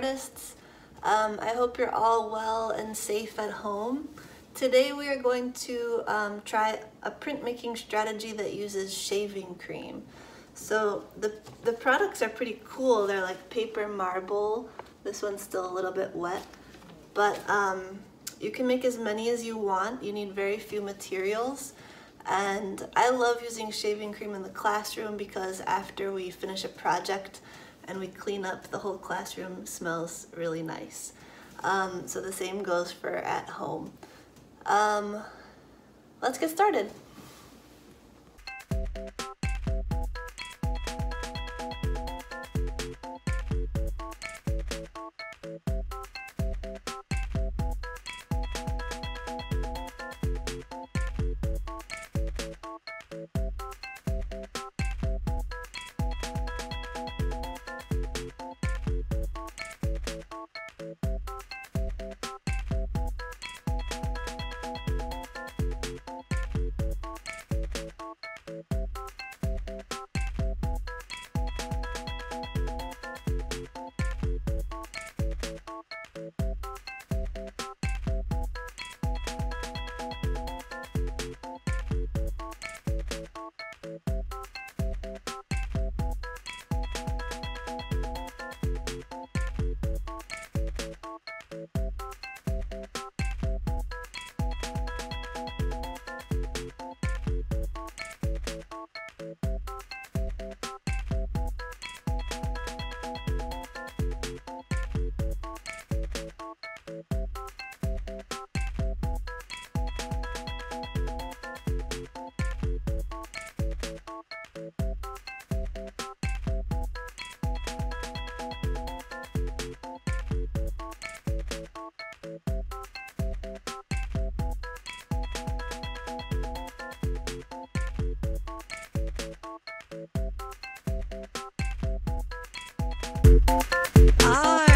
artists. I hope you're all well and safe at home. Today we are going to try a printmaking strategy that uses shaving cream. So the products are pretty cool. They're like paper marble. This one's still a little bit wet, but you can make as many as you want. You need very few materials. And I love using shaving cream in the classroom because after we finish a project and we clean up, the whole classroom smells really nice. So the same goes for at home. Let's get started. Hi.